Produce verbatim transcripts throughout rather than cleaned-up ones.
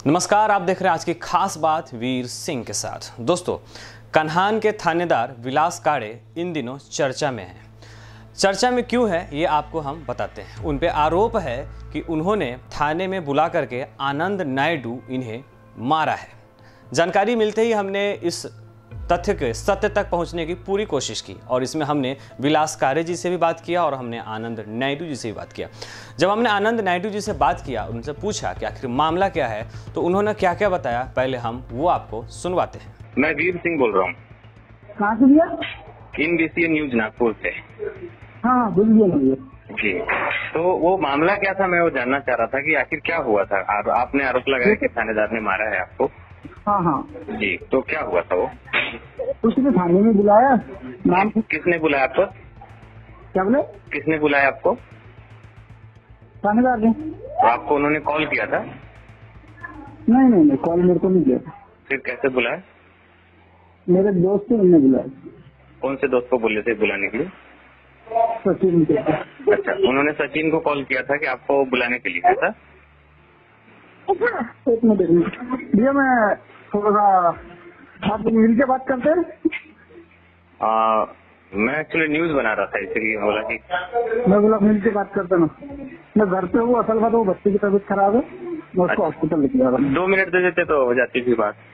नमस्कार, आप देख रहे हैं आज की खास बात वीर सिंह के साथ। दोस्तों, कन्हान के थानेदार विलास काड़े इन दिनों चर्चा में हैं। चर्चा में क्यों है ये आपको हम बताते हैं। उन पे आरोप है कि उन्होंने थाने में बुला करके आनंद नायडू इन्हें मारा है। जानकारी मिलते ही हमने इस तथ्य के सत्य तक पहुंचने की पूरी कोशिश की और इसमें हमने विलास काड़े जी से भी बात किया और हमने आनंद नायडू जी से भी बात किया। जब हमने आनंद नायडू जी से बात किया, उनसे पूछा कि आखिर मामला क्या है, तो उन्होंने क्या क्या बताया, पहले हम वो आपको सुनवाते हैं। मैं वीर सिंह बोल रहा हूँ। कहाँ से भैया? In B C N news Nagpur से। हाँ बोलिए भैया। जी, तो वो मामला क्या था मैं वो जानना चाह रहा था कि आखिर क्या हुआ था। आ, आपने आरोप लगाया कि थानेदार ने मारा है आपको। हाँ हाँ जी, तो क्या हुआ था वो? उसने थाने में बुलाया। नाम किसने बुलाया आपको? क्या बोले? किसने बुलाया आपको? थानेदार ने। तो आपको उन्होंने कॉल किया था? नहीं नहीं नहीं, कॉल मेरे को नहीं किया। फिर कैसे बुलाया? मेरे दोस्त ने उन्हें बुलाया। कौन से दोस्त को बोले थे बुलाने के लिए? सचिन के। अच्छा, उन्होंने सचिन को कॉल किया था कि आपको बुलाने के लिए था? एक मिनट एक मिनट भैया, मैं थोड़ा सा आप मिल के बात करते हैं। आ, मैं एक्चुअली न्यूज बना रहा था, इसलिए बोला कि मैं बोला मिल के बात करते ना। मैं घर पे हूँ, असल बात वो बच्चे की तबीयत खराब है, मैं उसको हॉस्पिटल लेके जा रहा हूँ। दो मिनट दे देते तो हो जाती थी बात।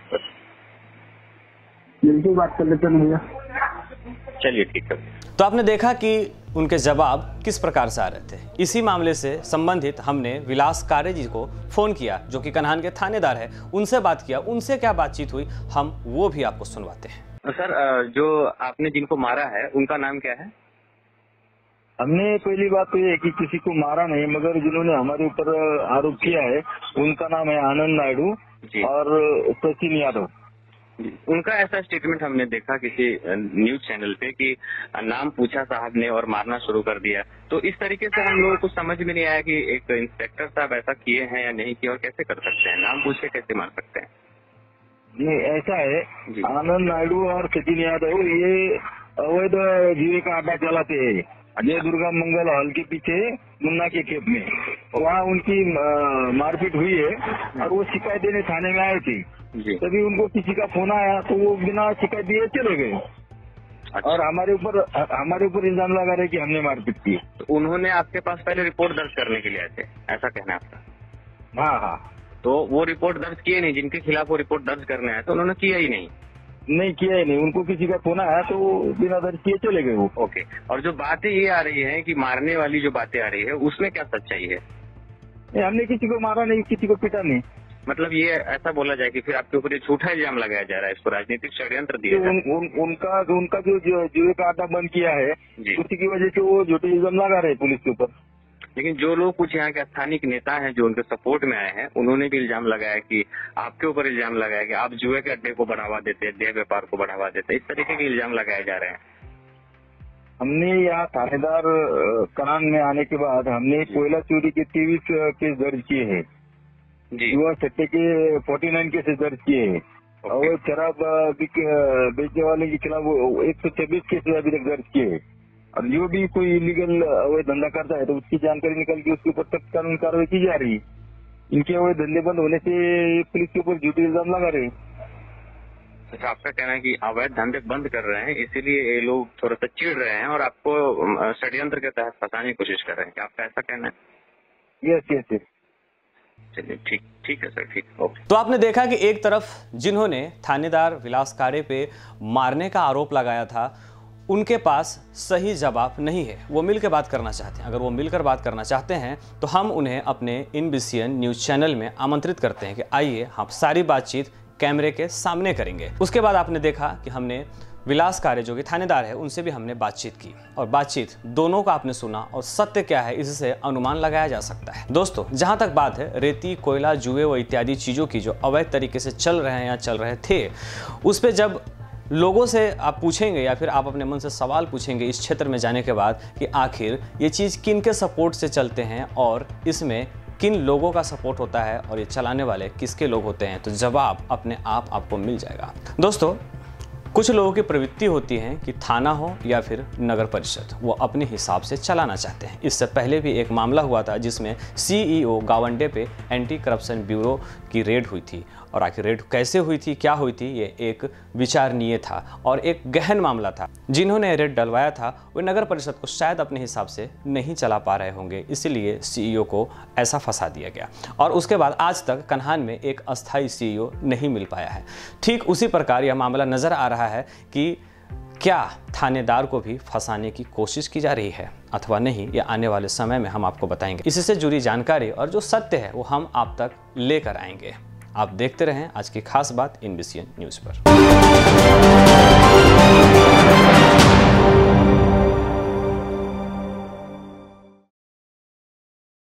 मिल के बात कर लेते ना भैया। चलिए ठीक है। तो आपने देखा कि उनके जवाब किस प्रकार से आ रहे थे। इसी मामले से संबंधित हमने विलास काड़े जी को फोन किया, जो कि कन्हान के थानेदार है। उनसे बात किया, उनसे क्या बातचीत हुई हम वो भी आपको सुनवाते हैं। सर, जो आपने जिनको मारा है उनका नाम क्या है? हमने पहली बात तो ये है कि किसी को मारा नहीं, मगर जिन्होंने हमारे ऊपर आरोप किया है उनका नाम है आनंद नायडू और सचिन यादव। उनका ऐसा स्टेटमेंट हमने देखा किसी न्यूज चैनल पे कि नाम पूछा साहब ने और मारना शुरू कर दिया। तो इस तरीके से हम लोगों को समझ में नहीं आया कि एक इंस्पेक्टर साहब ऐसा किए हैं या नहीं किए और कैसे कर सकते हैं, नाम पूछे कैसे मार सकते हैं। नहीं, ऐसा है, आनंद नायडू और सचिन यादव ये अवैध जीवे का अड्डा चलाते हैं जय दुर्गा मंगल हॉल के पीछे मुन्ना के खेत में। वहाँ उनकी मारपीट हुई है और वो शिकायत देने थाने में आए थे। तभी उनको किसी का फोन आया तो वो बिना शिकायत दिए चले गए। अच्छा। और हमारे ऊपर हमारे ऊपर इल्जाम लगा रहे कि हमने मारपीट की। तो उन्होंने आपके पास पहले रिपोर्ट दर्ज करने के लिए आए थे, ऐसा कहना है आपका? हाँ हाँ। तो वो रिपोर्ट दर्ज किए नहीं, जिनके खिलाफ वो रिपोर्ट दर्ज करने आए तो उन्होंने किया ही नहीं? नहीं किया ही नहीं, उनको किसी का फोन आया तो बिना दर्ज किए चले गए वो। ओके। और जो बातें ये आ रही है कि मारने वाली जो बातें आ रही है उसमें क्या सच्चाई है? नहीं, हमने किसी को मारा नहीं, किसी को पीटा नहीं। मतलब ये ऐसा बोला जाए कि फिर आपके ऊपर ये झूठा इल्जाम लगाया जा रहा है, इसको राजनीतिक षड्यंत्र दिया उन, उन, उनका उनका जो जुए का अड्डा बंद किया है उसी की वजह से वो झूठे इल्जाम लगा रहे पुलिस के ऊपर। लेकिन जो लोग कुछ यहाँ के स्थानीय नेता हैं जो उनके सपोर्ट में आए हैं, उन्होंने भी इल्जाम लगाया कि आपके ऊपर इल्जाम लगाया कि आप जुए के अड्डे को बढ़ावा देते हैं, देह व्यापार को बढ़ावा देते हैं, इस तरीके के इल्जाम लगाए जा रहे हैं। हमने यहाँ थानेदार कनान में आने के बाद हमने कोयला चोरी के तेईस केस दर्ज किए हैं, युवा सट्टे के उनचास केसेस दर्ज किए हैं और शराब बेचने वाले के खिलाफ एक सौ छब्बीस केसेस अभी तक दर्ज किए हैं। और जो भी कोई इलीगल अवैध धंधा करता है तो उसकी जानकारी निकल के उसके ऊपर सख्त कानूनी कार्रवाई की जा रही है। इनके अवैध धंधे बंद होने से पुलिस के ऊपर झूठे इल्जाम लगा रहे हैं। अच्छा, आपका कहना है कि अवैध धंधे बंद कर रहे हैं, इसीलिए ये लोग थोड़ा सा चिढ़ रहे हैं और आपको षड्यंत्र के तहत फंसाने की कोशिश कर रहे हैं, क्या आपका ऐसा कहना है? Yes yes yes. चलिए ठीक ठीक है सर, ठीक, ओके। तो आपने देखा कि एक तरफ जिन्होंने थानेदार विलास काड़े पे मारने का आरोप लगाया था, उनके पास सही जवाब नहीं है। वो मिलकर बात करना चाहते हैं। अगर वो मिलकर बात करना चाहते हैं तो हम उन्हें अपने in B C N news channel में आमंत्रित करते हैं कि आइए हम सारी बातचीत कैमरे के सामने करेंगे। उसके बाद आपने देखा कि हमने विलास काड़े जो कि थानेदार है उनसे भी हमने बातचीत की और बातचीत दोनों का आपने सुना और सत्य क्या है इससे अनुमान लगाया जा सकता है। दोस्तों, जहां तक बात है रेती, कोयला, जुए व इत्यादि चीज़ों की जो अवैध तरीके से चल रहे हैं या चल रहे थे, उस पर जब लोगों से आप पूछेंगे या फिर आप अपने मन से सवाल पूछेंगे इस क्षेत्र में जाने के बाद कि आखिर ये चीज़ किन के सपोर्ट से चलते हैं और इसमें किन लोगों का सपोर्ट होता है और ये चलाने वाले किसके लोग होते हैं, तो जवाब अपने आप आपको मिल जाएगा। दोस्तों, कुछ लोगों की प्रवृत्ति होती है कि थाना हो या फिर नगर परिषद, वो अपने हिसाब से चलाना चाहते हैं। इससे पहले भी एक मामला हुआ था जिसमें सीईओ गावंडे पे एंटी करप्शन ब्यूरो की रेड हुई थी, और आखिर रेड कैसे हुई थी, क्या हुई थी, ये एक विचारणीय था और एक गहन मामला था। जिन्होंने रेड डलवाया था वो नगर परिषद को शायद अपने हिसाब से नहीं चला पा रहे होंगे, इसीलिए सीईओ को ऐसा फंसा दिया गया और उसके बाद आज तक कन्हान में एक अस्थायी सीईओ नहीं मिल पाया है। ठीक उसी प्रकार यह मामला नजर आ रहा है कि क्या थानेदार को भी फंसाने की कोशिश की जा रही है अथवा नहीं, ये आने वाले समय में हम आपको बताएंगे। इससे जुड़ी जानकारी और जो सत्य है वो हम आप तक लेकर आएंगे। आप देखते रहें आज की खास बात एनबीसी न्यूज़ पर।